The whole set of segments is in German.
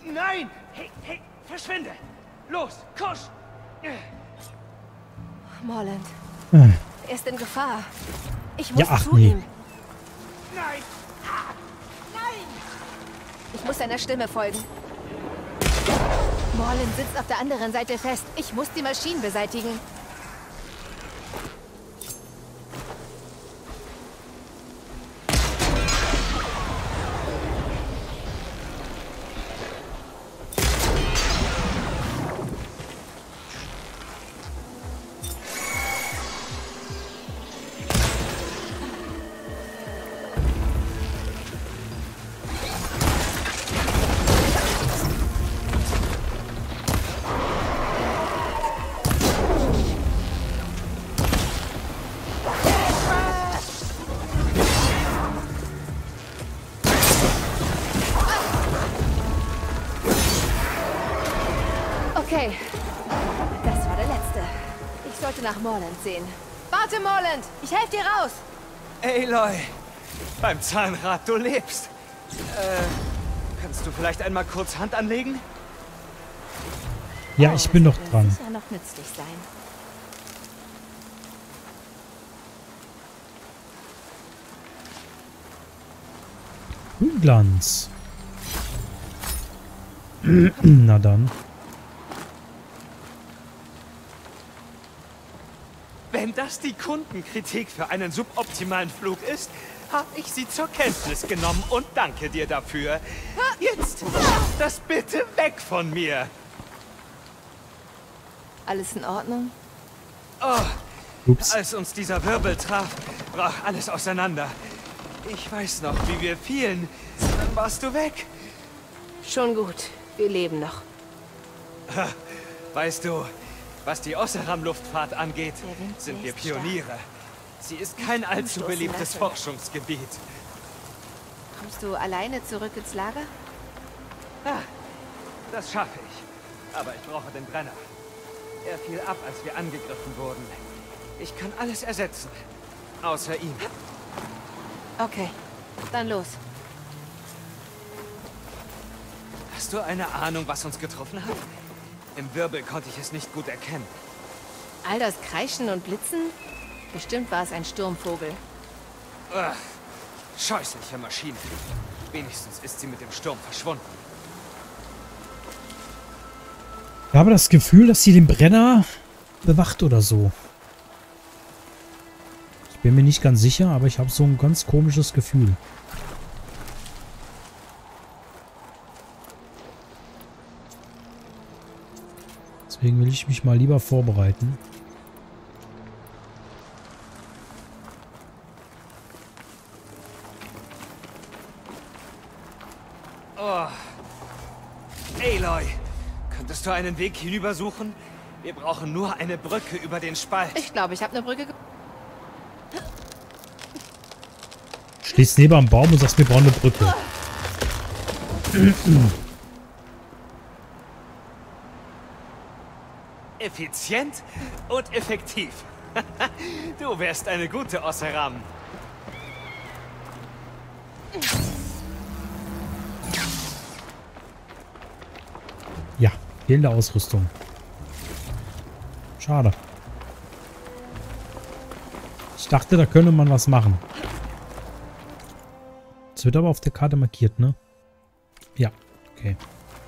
Nein! Hey, hey, verschwinde! Los, kosch! Morland. Hm. Er ist in Gefahr. Ich muss Ja, ach zu nee. ihm. Nein! Ah, nein! Ich muss seiner Stimme folgen. Morland sitzt auf der anderen Seite fest. Ich muss die Maschinen beseitigen. Okay, das war der letzte. Ich sollte nach Morland sehen. Warte, Morland! Ich helfe dir raus! Aloy! Beim Zahnrad, du lebst! Kannst du vielleicht einmal kurz Hand anlegen? Ja, ich bin noch Das dran. wird sicher noch nützlich sein. Glanz. Na dann. Wenn das die Kundenkritik für einen suboptimalen Flug ist, habe ich sie zur Kenntnis genommen und danke dir dafür. Jetzt das bitte weg von mir. Alles in Ordnung? Oh, Ups. als uns dieser Wirbel traf, brach alles auseinander. Ich weiß noch, wie wir fielen. Dann warst du weg. Schon gut. Wir leben noch. Weißt du, was die Osseram-Luftfahrt angeht, Der Wind sind wir bläst stark. Pioniere. Sie ist kein allzu Umstoßen beliebtes lassen. Forschungsgebiet. Kommst du alleine zurück ins Lager? Ah, das schaffe ich. Aber ich brauche den Brenner. Er fiel ab, als wir angegriffen wurden. Ich kann alles ersetzen. Außer ihm. Okay, dann los. Hast du eine Ahnung, was uns getroffen hat? Im Wirbel konnte ich es nicht gut erkennen. All das Kreischen und Blitzen? Bestimmt war es ein Sturmvogel. Ugh, scheußliche Maschine. Wenigstens ist sie mit dem Sturm verschwunden. Ich habe das Gefühl, dass sie den Brenner bewacht oder so. Ich bin mir nicht ganz sicher, aber ich habe so ein ganz komisches Gefühl. Deswegen will ich mich mal lieber vorbereiten. Oh. Aloy, könntest du einen Weg hinüber suchen? Wir brauchen nur eine Brücke über den Spalt. Ich glaube, ich habe eine Brücke. Stehst neben am Baum und sagst, wir brauchen eine Brücke. Effizient und effektiv. Du wärst eine gute Osseram. Ja, fehlende Ausrüstung. Schade. Ich dachte, da könnte man was machen. Es wird aber auf der Karte markiert, ne? Ja, okay.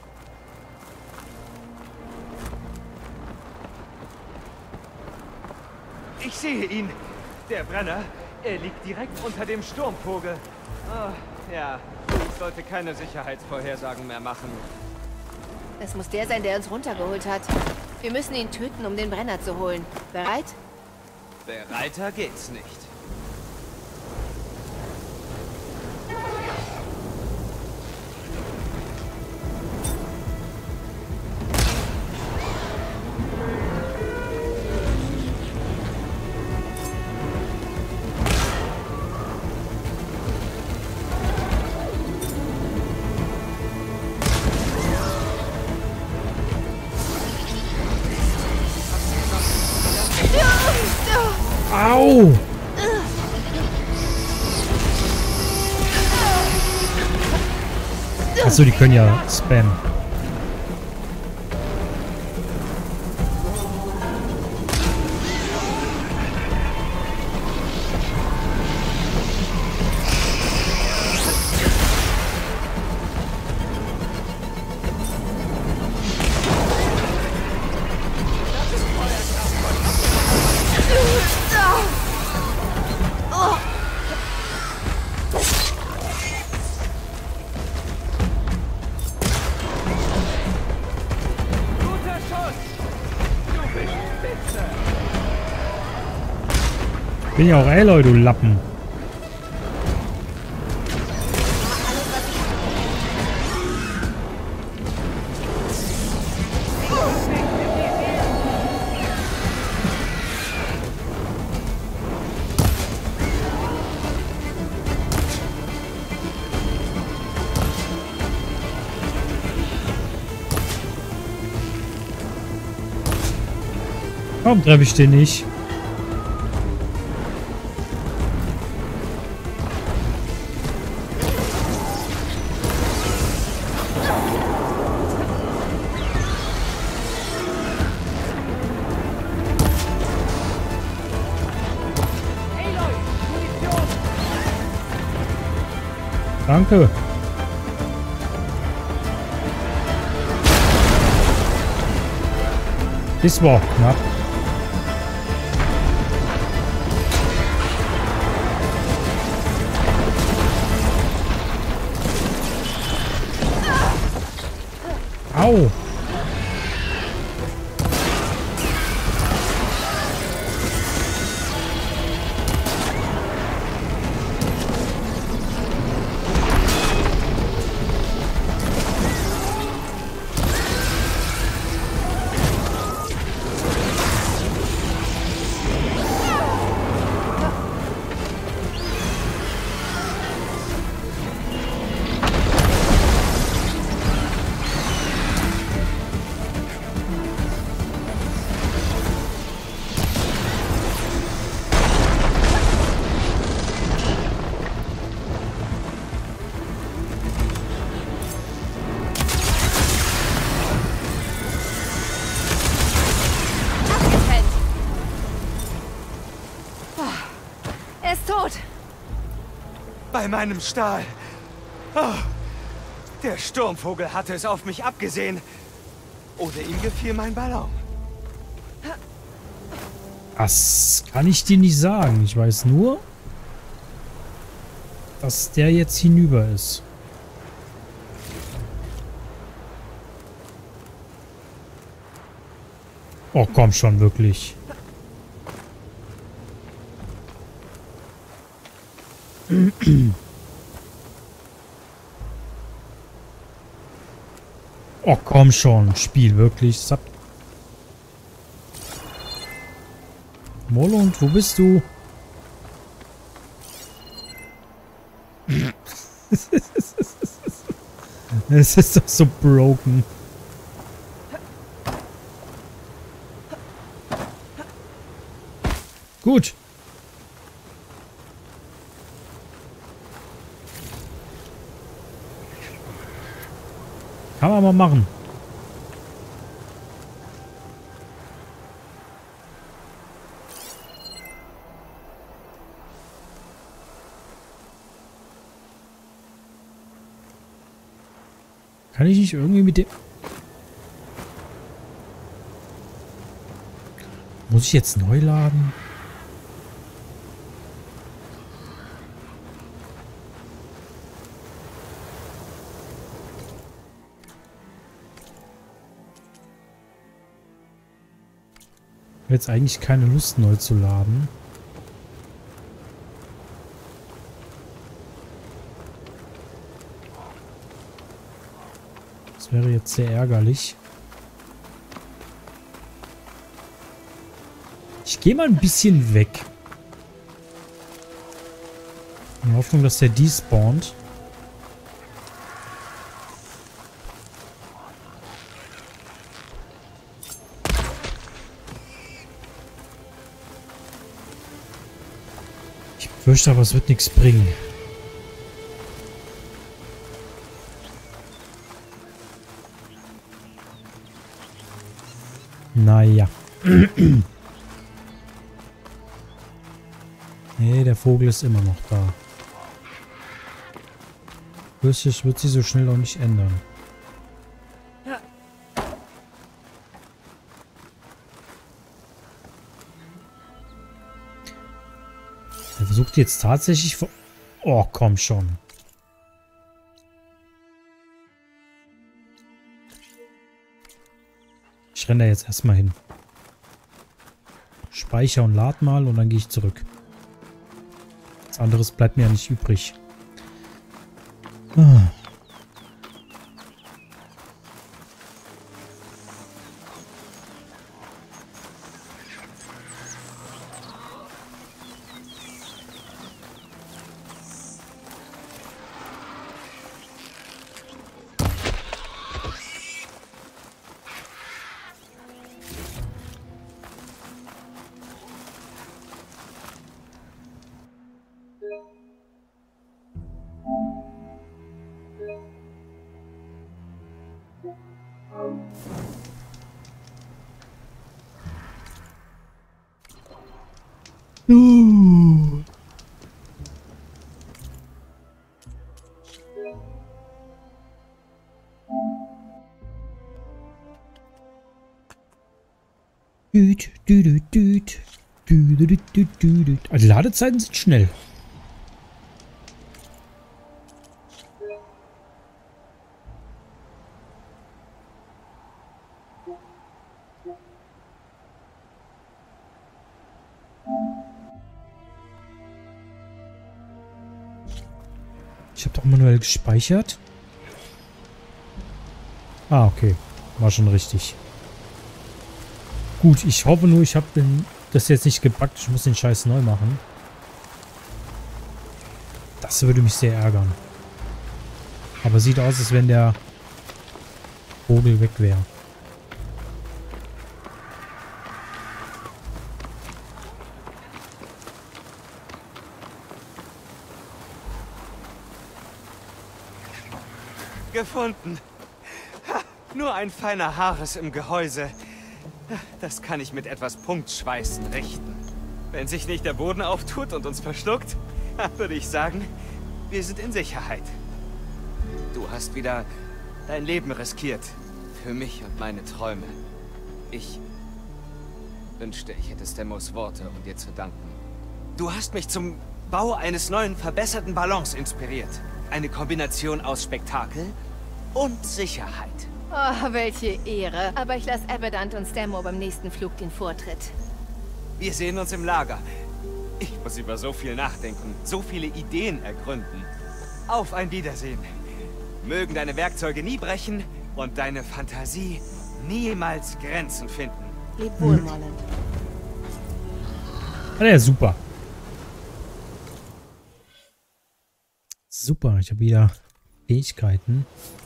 Ich sehe ihn. Der Brenner. Er liegt direkt unter dem Sturmvogel. Oh, ja. Ich sollte keine Sicherheitsvorhersagen mehr machen. Es muss der sein, der uns runtergeholt hat. Wir müssen ihn töten, um den Brenner zu holen. Bereit? Bereiter geht's nicht. Au! Achso, die können ja spammen. Bin ja auch Aloy, du Lappen. Warum treffe ich den nicht? Danke. Das war knapp. Au. Er ist tot. Bei meinem Stahl. Oh, der Sturmvogel hatte es auf mich abgesehen. Oder ihm gefiel mein Ballon. Das kann ich dir nicht sagen. Ich weiß nur, dass der jetzt hinüber ist. Oh, komm schon, wirklich. Oh, komm schon. Spiel, wirklich. Morlund, wo bist du? Es ist doch so broken. Gut. Kann man mal machen. Kann ich nicht irgendwie mit dem... Muss ich jetzt neu laden? Ich habe jetzt eigentlich keine Lust, neu zu laden. Das wäre jetzt sehr ärgerlich. Ich gehe mal ein bisschen weg. In der Hoffnung, dass der despawnt. Ich fürchte aber, es wird nichts bringen. Naja. Nee, der Vogel ist immer noch da. Das wird sich so schnell auch nicht ändern. Er versucht jetzt tatsächlich... Oh, komm schon. Ich renne da jetzt erstmal hin. Speicher und lad mal und dann gehe ich zurück. Was anderes bleibt mir ja nicht übrig. Ah. Düt, düt, düt, düt, düt, düt, düt. Also die Ladezeiten sind schnell. Ich habe doch manuell gespeichert. Ah, okay. War schon richtig. Gut, ich hoffe nur, ich habe das jetzt nicht gebackt. Ich muss den Scheiß neu machen. Das würde mich sehr ärgern. Aber sieht aus, als wenn der Vogel weg wäre. Gefunden. Ha, nur ein feiner Haares im Gehäuse. Das kann ich mit etwas Punktschweißen richten. Wenn sich nicht der Boden auftut und uns verschluckt, würde ich sagen, wir sind in Sicherheit. Du hast wieder dein Leben riskiert. Für mich und meine Träume. Ich wünschte, ich hätte Stemos Worte, um dir zu danken. Du hast mich zum Bau eines neuen, verbesserten Ballons inspiriert. Eine Kombination aus Spektakel und Sicherheit. Oh, welche Ehre. Aber ich lasse Abbadant und Stemo beim nächsten Flug den Vortritt. Wir sehen uns im Lager. Ich muss über so viel nachdenken, so viele Ideen ergründen. Auf ein Wiedersehen. Mögen deine Werkzeuge nie brechen und deine Fantasie niemals Grenzen finden. Leb wohl, Mollen. Ja, super. Super, ich habe wieder Fähigkeiten.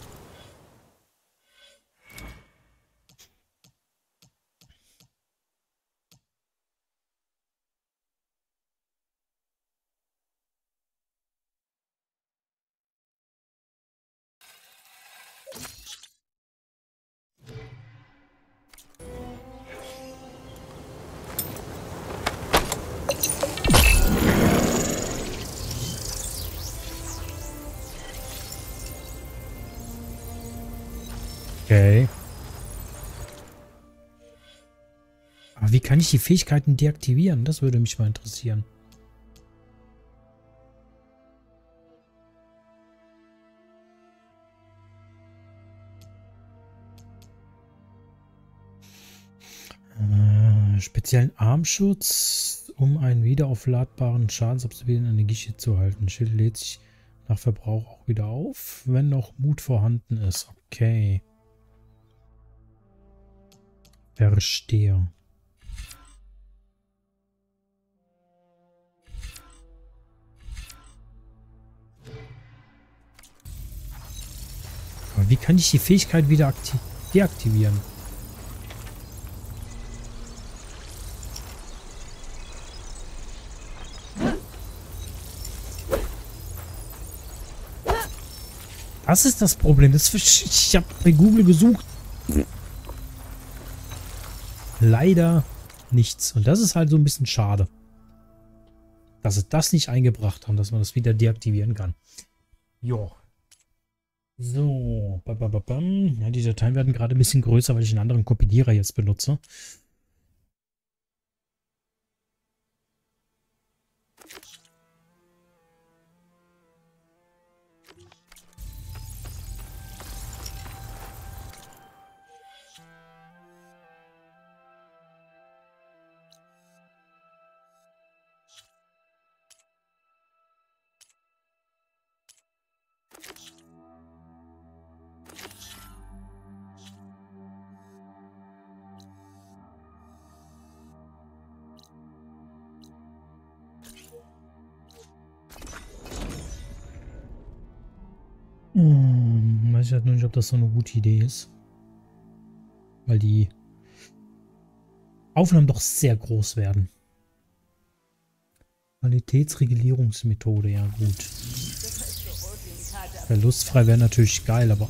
Okay. Aber wie kann ich die Fähigkeiten deaktivieren? Das würde mich mal interessieren. Speziellen Armschutz, um einen wiederaufladbaren schadensabsorbierenden Energieschild zu halten. Schild lädt sich nach Verbrauch auch wieder auf, wenn noch Mut vorhanden ist. Okay. Verstehe. Aber wie kann ich die Fähigkeit wieder deaktivieren? Das ist das Problem. Ich habe bei Google gesucht. Leider nichts. Und das ist halt so ein bisschen schade. Dass sie das nicht eingebracht haben, dass man das wieder deaktivieren kann. Jo. So. Ja, die Dateien werden gerade ein bisschen größer, weil ich einen anderen Kompilierer jetzt benutze. Weiß ich halt nur nicht, ob das so eine gute Idee ist. Weil die Aufnahmen doch sehr groß werden. Qualitätsregulierungsmethode, ja gut. Verlustfrei wäre natürlich geil, aber...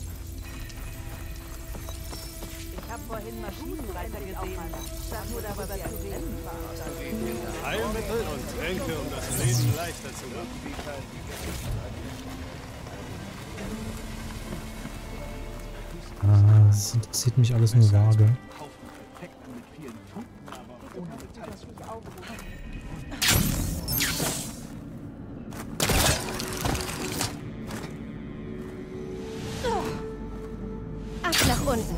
Ich habe vorhin Maschinenreiter gesehen. Statt nur darüber zu reden. Heilmittel und Tränke, um das Leben leichter zu machen. Das interessiert mich alles nur vage. Ab nach unten.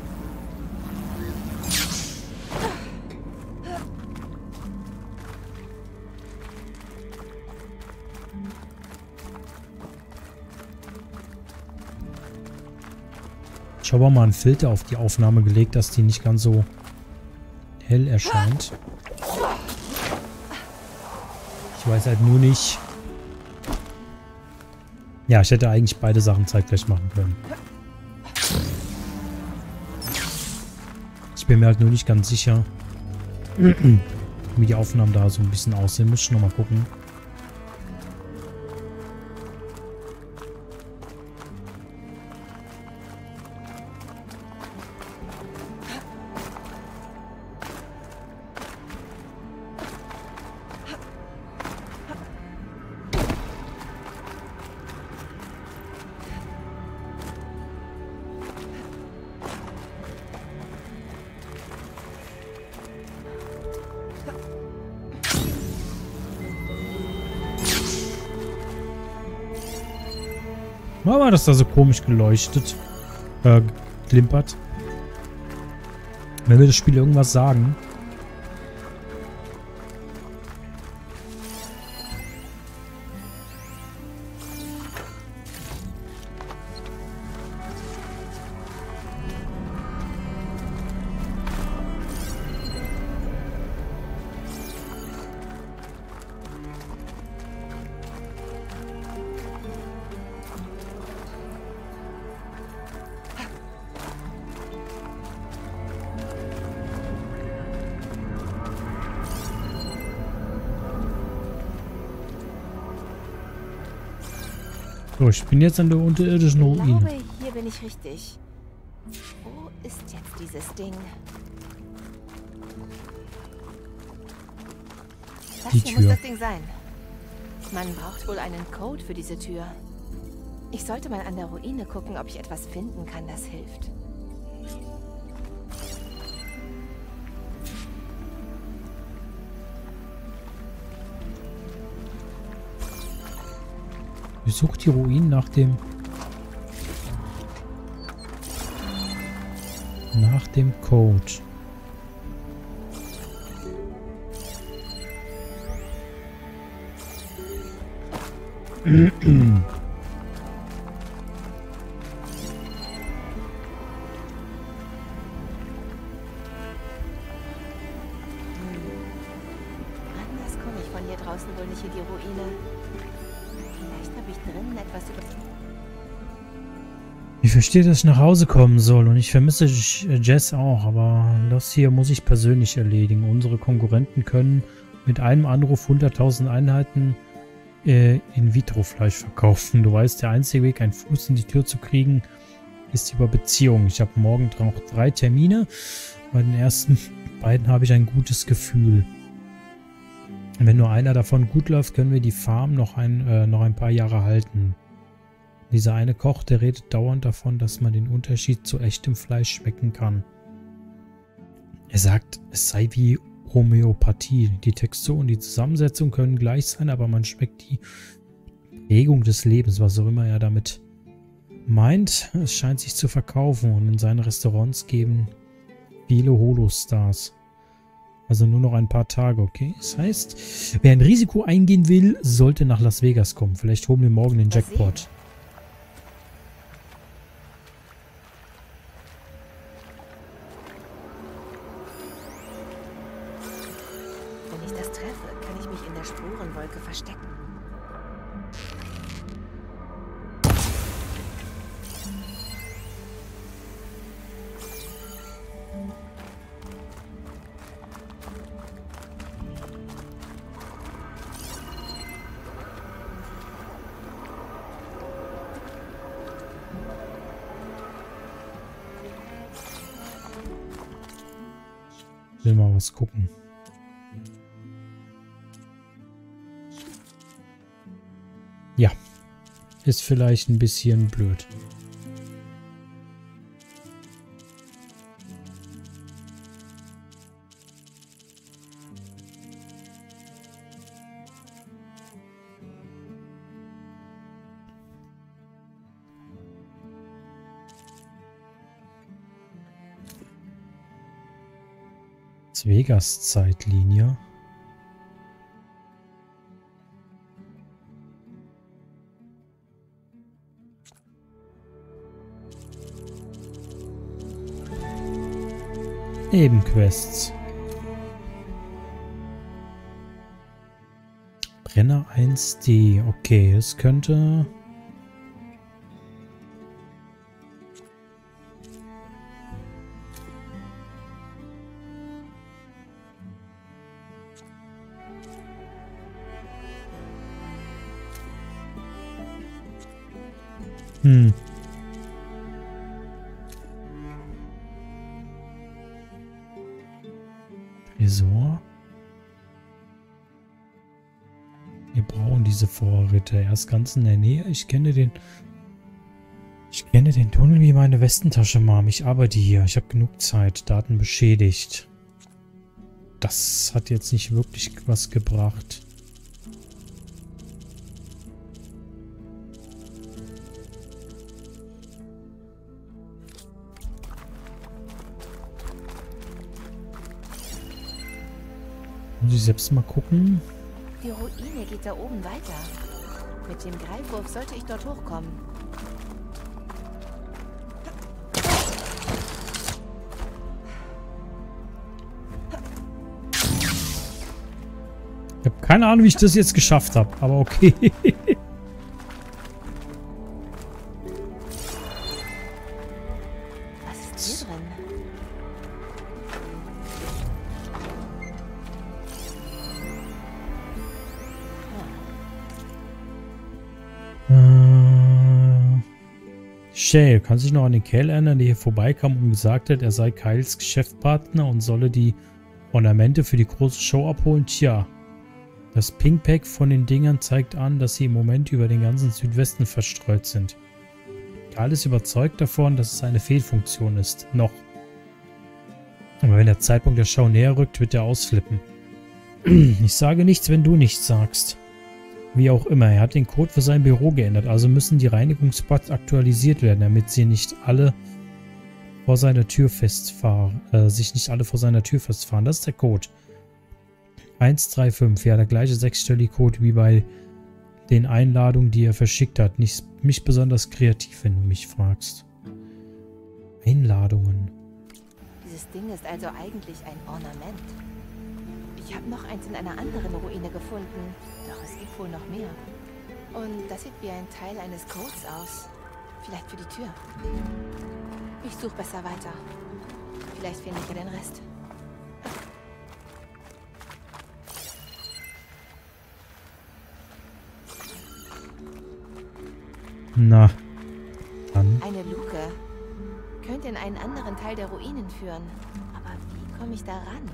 Ich habe auch mal einen Filter auf die Aufnahme gelegt, dass die nicht ganz so hell erscheint. Ich weiß halt nur nicht... Ja, ich hätte eigentlich beide Sachen zeitgleich machen können. Ich bin mir halt nur nicht ganz sicher, wie die Aufnahmen da so ein bisschen aussehen. Muss ich nochmal gucken. Warum hat das da so komisch geleuchtet? Glimpert. Wenn wir das Spiel irgendwas sagen. So, ich bin jetzt an der unterirdischen Ich Ruine. glaube, hier bin ich richtig. Wo ist jetzt dieses Ding? Das Die hier Tür. muss das Ding sein. Man braucht wohl einen Code für diese Tür. Ich sollte mal an der Ruine gucken, ob ich etwas finden kann, das hilft. Ich suche die Ruinen nach dem Code. Anders komme ich von hier draußen wohl nicht in die Ruine. Vielleicht habe ich drinnen etwas über... Ich verstehe, dass ich nach Hause kommen soll und ich vermisse Jess auch, aber das hier muss ich persönlich erledigen. Unsere Konkurrenten können mit einem Anruf 100.000 Einheiten In-vitro-Fleisch verkaufen. Du weißt, der einzige Weg, einen Fuß in die Tür zu kriegen, ist über Beziehungen. Ich habe morgen noch 3 Termine. Bei den ersten beiden habe ich ein gutes Gefühl. Wenn nur einer davon gut läuft, können wir die Farm noch ein paar Jahre halten. Dieser eine Koch, der redet dauernd davon, dass man den Unterschied zu echtem Fleisch schmecken kann. Er sagt, es sei wie Homöopathie. Die Textur und die Zusammensetzung können gleich sein, aber man schmeckt die Prägung des Lebens, was auch immer er damit meint. Es scheint sich zu verkaufen und in seinen Restaurants geben viele Holostars. Also nur noch ein paar Tage, okay? Das heißt, wer ein Risiko eingehen will, sollte nach Las Vegas kommen. Vielleicht holen wir morgen den Jackpot. Wenn ich das treffe, kann ich mich in der Spurenwolke verstecken. Ich will mal was gucken. Ja. Ist vielleicht ein bisschen blöd. Las Vegas Zeitlinie. Nebenquests. Brenner 1D. Okay, es könnte... Tresor. Wir brauchen diese Vorräte. Er ist ganz in der Nähe. Ich kenne den Tunnel wie meine Westentasche, Mom. Ich arbeite hier. Ich habe genug Zeit. Daten beschädigt. Das hat jetzt nicht wirklich was gebracht. Muss ich selbst mal gucken. Die Ruine geht da oben weiter. Mit dem Greifwurf sollte ich dort hochkommen. Ich habe keine Ahnung, wie ich das jetzt geschafft habe, aber okay. Was ist hier drin? Shay, kann sich noch an den Kerl erinnern, der hier vorbeikam und gesagt hat, er sei Kyles Geschäftspartner und solle die Ornamente für die große Show abholen? Tja, das Pingpack von den Dingern zeigt an, dass sie im Moment über den ganzen Südwesten verstreut sind. Kyle ist überzeugt davon, dass es eine Fehlfunktion ist. Noch. Aber wenn der Zeitpunkt der Show näher rückt, wird er ausflippen. Ich sage nichts, wenn du nichts sagst. Wie auch immer, er hat den Code für sein Büro geändert, also müssen die Reinigungsspots aktualisiert werden, damit sie nicht alle vor seiner Tür festfahren. Sich nicht alle vor seiner Tür festfahren. Das ist der Code. 135, ja, der gleiche sechsstellige Code wie bei den Einladungen, die er verschickt hat. Nicht besonders kreativ, wenn du mich fragst. Einladungen. Dieses Ding ist also eigentlich ein Ornament. Ich habe noch eins in einer anderen Ruine gefunden, doch es gibt wohl noch mehr. Und das sieht wie ein Teil eines Codes aus. Vielleicht für die Tür. Ich suche besser weiter. Vielleicht finde ich ja den Rest. Na, dann. Eine Luke. Könnte in einen anderen Teil der Ruinen führen. Aber wie komme ich da ran?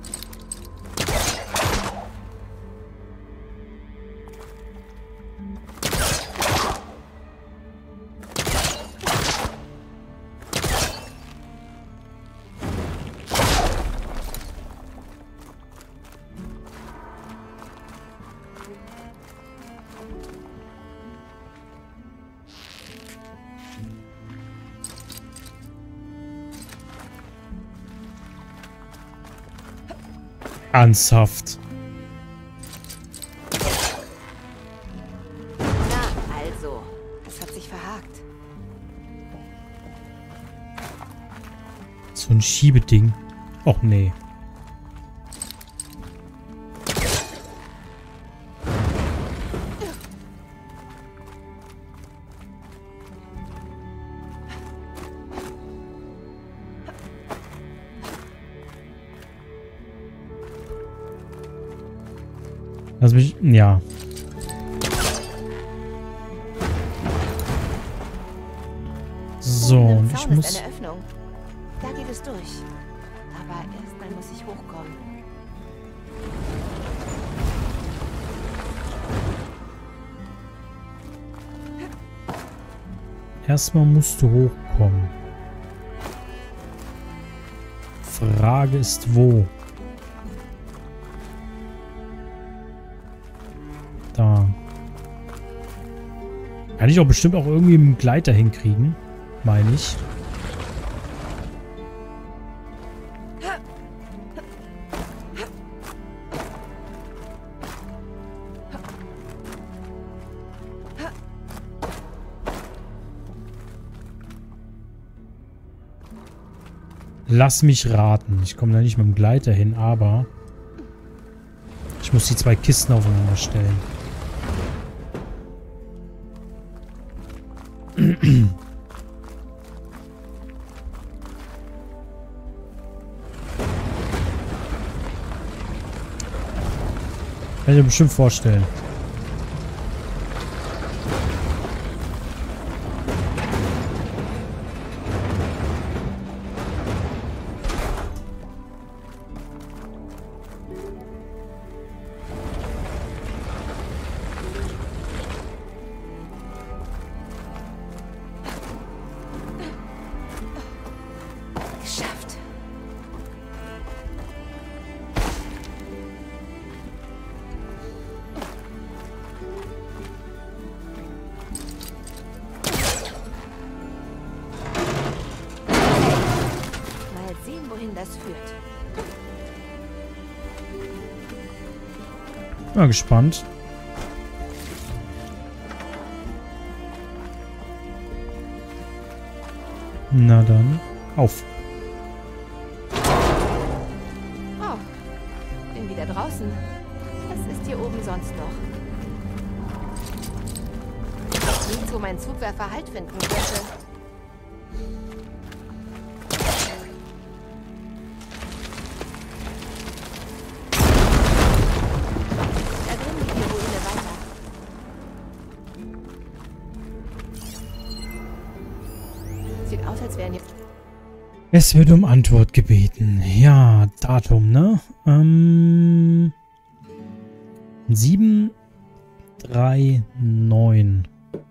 Ernsthaft. Na, also. Es hat sich verhakt. So ein Schiebeding. Och nee. Lass mich... Ja. So, und ich muss... Eine Öffnung. Da geht es durch. Aber erstmal muss ich hochkommen. Erstmal musst du hochkommen. Frage ist, wo? Da. Kann ich auch bestimmt auch irgendwie mit dem Gleiter hinkriegen. Meine ich. Lass mich raten. Ich komme da nicht mit dem Gleiter hin, aber ich muss die zwei Kisten aufeinander stellen. Kann ich mir bestimmt vorstellen. Geschafft. Mal sehen, wohin das führt. Mal gespannt. Na dann, auf. Oh, bin wieder draußen. Was ist hier oben sonst noch? Nichts, wo mein Zugwerfer Halt finden könnte. Da drin geht die Ruine weiter. Sieht aus, als wären hier... Es wird um Antwort gebeten. Ja, Datum, ne? 739.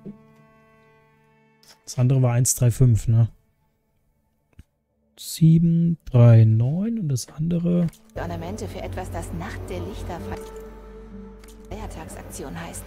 Das andere war 135, ne? 739 und das andere... Ornamente für etwas, das Nacht der Lichter Feiertagsaktion heißt.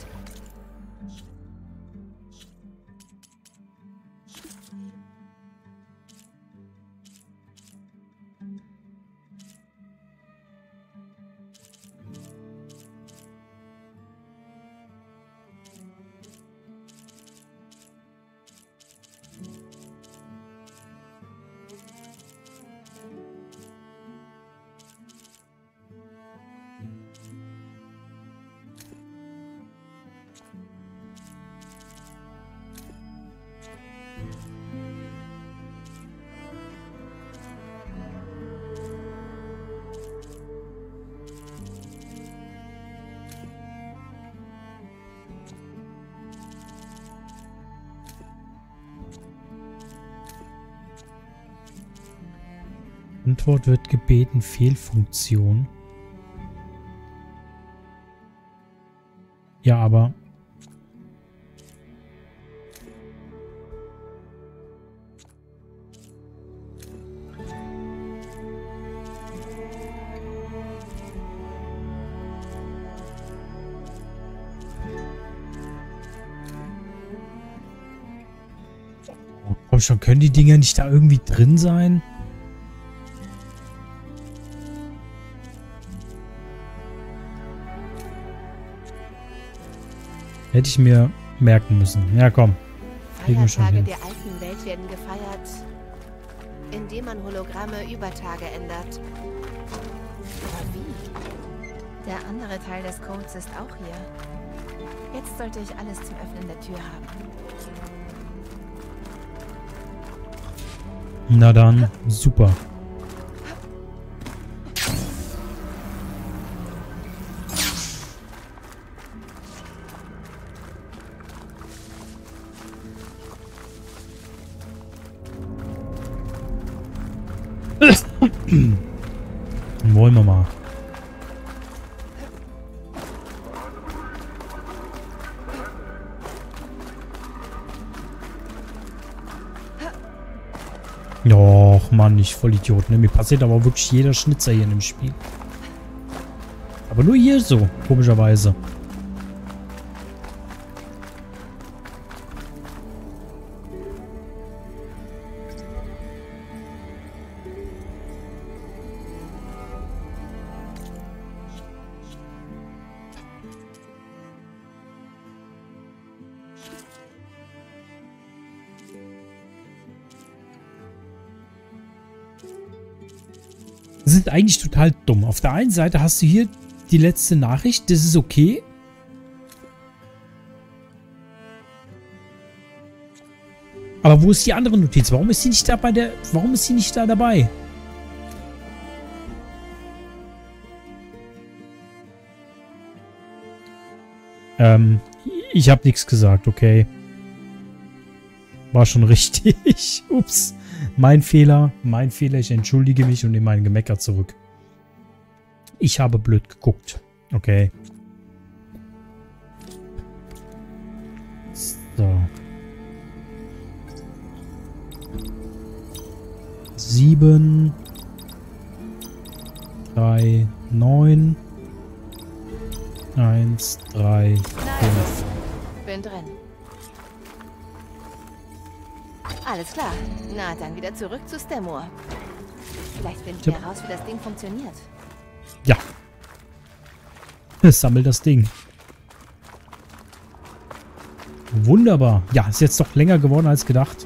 Antwort wird gebeten, Fehlfunktion. Ja, aber... Oh, komm schon, können die Dinger nicht da irgendwie drin sein? Hätte ich mir merken müssen. Ja, komm. Kriegen wir schon Feiertage hin. der alten Welt werden gefeiert, indem man Hologramme über Tage ändert. Aber wie? Der andere Teil des Codes ist auch hier. Jetzt sollte ich alles zum Öffnen der Tür haben. Na dann, super. Wollen wir mal. Och, Mann, ich voll Idiot, ne? Mir passiert aber wirklich jeder Schnitzer hier in dem Spiel. Aber nur hier so, komischerweise. Sind eigentlich total dumm. Auf der einen Seite hast du hier die letzte Nachricht, das ist okay. Aber wo ist die andere Notiz? Warum ist sie nicht da bei der... Warum ist sie nicht da dabei? Ich habe nichts gesagt, okay. War schon richtig. Ups. Mein Fehler. Ich entschuldige mich und nehme mein Gemecker zurück. Ich habe blöd geguckt. Okay. So. 7, 3, 9, 1, 3, 5. Bin drin. Alles klar. Na, dann wieder zurück zu Stemmoor. Vielleicht finden wir heraus, wie das Ding funktioniert. Ja. Sammel das Ding. Wunderbar. Ja, ist jetzt doch länger geworden als gedacht.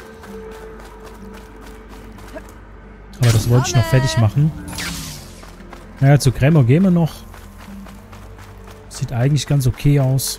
Aber das wollte ich noch fertig machen. Naja, zu Krämer gehen wir noch. Sieht eigentlich ganz okay aus.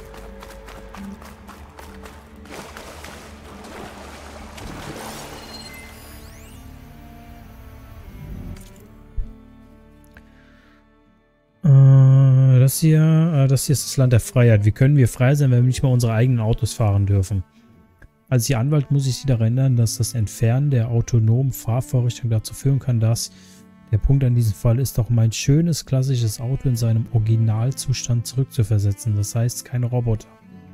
Das hier ist das Land der Freiheit. Wie können wir frei sein, wenn wir nicht mal unsere eigenen Autos fahren dürfen? Als Ihr Anwalt muss ich Sie daran erinnern, dass das Entfernen der autonomen Fahrvorrichtung dazu führen kann, dass der Punkt an diesem Fall ist, auch mein schönes, klassisches Auto in seinem Originalzustand zurückzuversetzen. Das heißt, keine Roboter.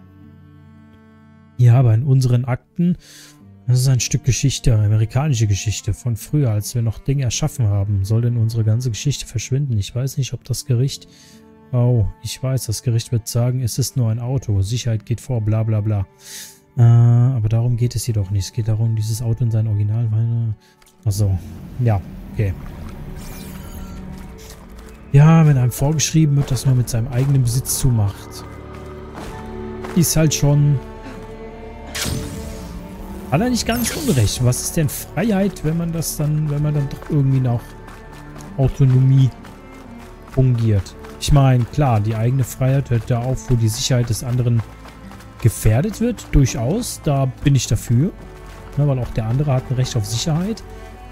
Ja, aber in unseren Akten, das ist ein Stück Geschichte, amerikanische Geschichte von früher, als wir noch Dinge erschaffen haben. Soll denn unsere ganze Geschichte verschwinden? Ich weiß nicht, ob das Gericht... Oh, ich weiß, das Gericht wird sagen, es ist nur ein Auto. Sicherheit geht vor, bla bla bla. Aber darum geht es jedoch nicht. Es geht darum, dieses Auto in sein Original... Achso, ja, okay. Ja, wenn einem vorgeschrieben wird, dass man mit seinem eigenen Besitz zumacht. Ist halt schon... Hat er nicht ganz unrecht. Was ist denn Freiheit, wenn man das dann, wenn man dann doch irgendwie nach Autonomie fungiert? Ich meine, klar, die eigene Freiheit hört da auf, wo die Sicherheit des anderen gefährdet wird. Durchaus, da bin ich dafür. Ja, weil auch der andere hat ein Recht auf Sicherheit.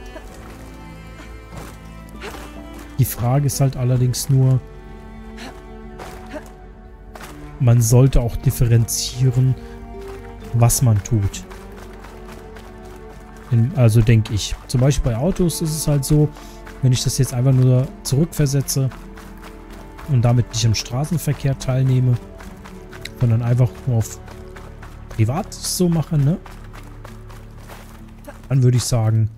Die Frage ist halt allerdings nur, man sollte auch differenzieren, was man tut. Also denke ich. Zum Beispiel bei Autos ist es halt so, wenn ich das jetzt einfach nur zurückversetze und damit nicht im Straßenverkehr teilnehme, sondern einfach nur auf privat so mache, ne? Dann würde ich sagen,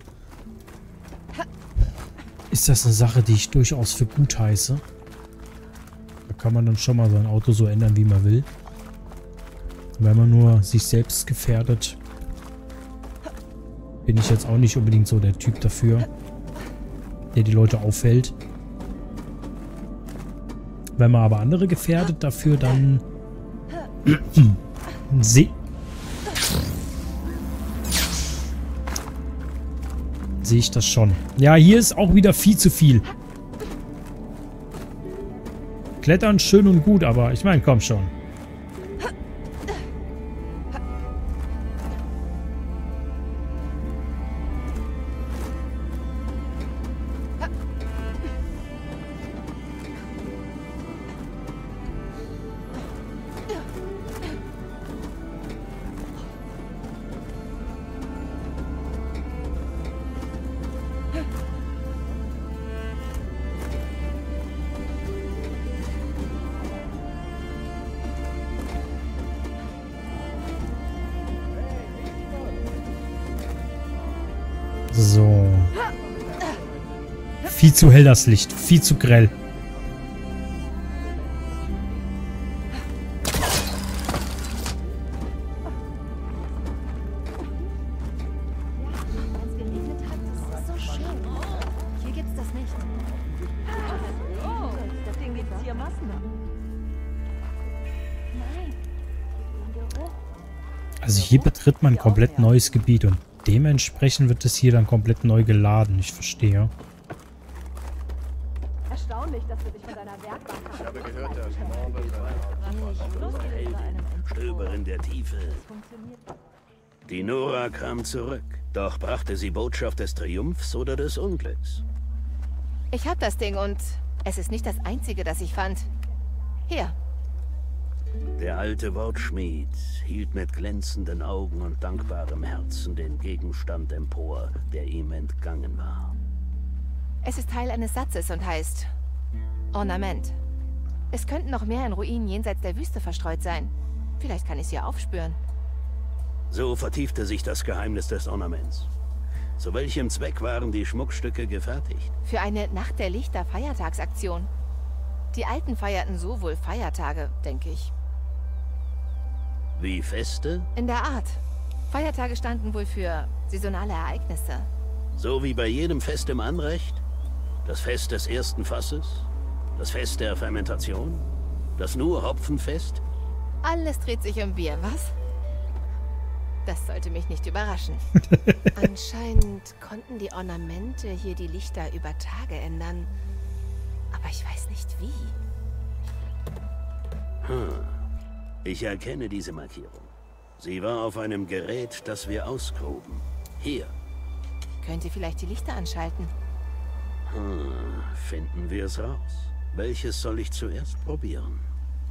ist das eine Sache, die ich durchaus für gut heiße. Da kann man dann schon mal sein Auto so ändern, wie man will. Wenn man nur sich selbst gefährdet, bin ich jetzt auch nicht unbedingt so der Typ dafür, der die Leute auffällt. Wenn man aber andere gefährdet dafür, dann sehe ich das schon. Ja, hier ist auch wieder viel zu viel. Klettern schön und gut, aber ich meine, komm schon. So. Viel zu hell das Licht. Viel zu grell. Als geregnet hat, das ist so schön. Hier gibt's das nicht. Oh, das Ding gibt's hier massenhaft. Nein. Also hier betritt man ein komplett neues Gebiet und dementsprechend wird es hier dann komplett neu geladen. Ich verstehe. Erstaunlich, dass du dich von deiner Werkbank Ich habe gehört, der Mond ist Stöberin der Tiefe. Die Nora kam zurück. Doch brachte sie Botschaft des Triumphs oder des Unglücks? Ich hab das Ding und es ist nicht das einzige, das ich fand. Hier. Der alte Wortschmied hielt mit glänzenden Augen und dankbarem Herzen den Gegenstand empor, der ihm entgangen war. Es ist Teil eines Satzes und heißt Ornament. Es könnten noch mehr in Ruinen jenseits der Wüste verstreut sein. Vielleicht kann ich sie aufspüren. So vertiefte sich das Geheimnis des Ornaments. Zu welchem Zweck waren die Schmuckstücke gefertigt? Für eine Nacht der Lichter Feiertagsaktion. Die Alten feierten so wohl Feiertage, denke ich. Wie Feste? In der Art. Feiertage standen wohl für saisonale Ereignisse. So wie bei jedem Fest im Anrecht? Das Fest des ersten Fasses? Das Fest der Fermentation? Das nur Hopfenfest? Alles dreht sich um Bier, was? Das sollte mich nicht überraschen. Anscheinend konnten die Ornamente hier die Lichter über Tage ändern. Aber ich weiß nicht wie. Ich erkenne diese Markierung. Sie war auf einem Gerät, das wir ausgruben. Hier. Könnt ihr vielleicht die Lichter anschalten? Finden wir es raus. Welches soll ich zuerst probieren?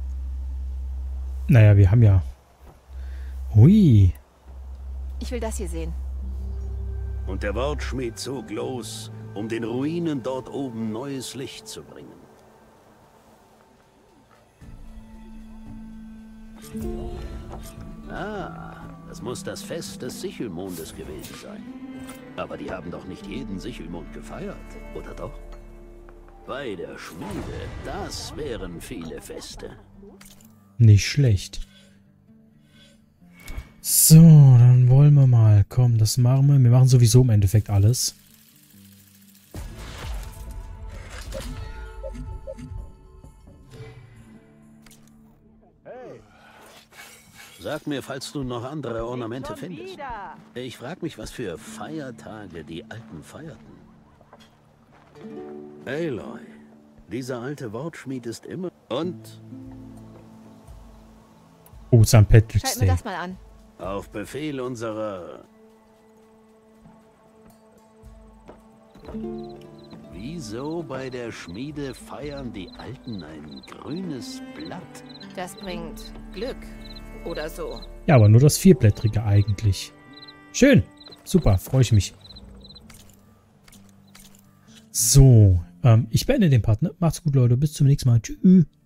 Naja, wir haben ja... Hui. Ich will das hier sehen. Und der Wortschmied zog los, um den Ruinen dort oben neues Licht zu bringen. Das muss das Fest des Sichelmondes gewesen sein. Aber die haben doch nicht jeden Sichelmond gefeiert, oder doch? Bei der Schmiede, das wären viele Feste. Nicht schlecht. So, dann wollen wir mal. Komm, das machen wir. Wir machen sowieso im Endeffekt alles. Sag mir, falls du noch andere Ornamente findest. Ich frag mich, was für Feiertage die Alten feierten. Aloy, dieser alte Wortschmied ist immer... Und? Oh, St. Patrick's Schalten wir Day. das mal an. Auf Befehl unserer... Wieso bei der Schmiede feiern die Alten ein grünes Blatt? Das bringt Glück. Oder so. Ja, aber nur das vierblättrige eigentlich. Schön. Super, freue ich mich. So, ich beende den Part. Ne? Macht's gut, Leute. Bis zum nächsten Mal. Tschüss.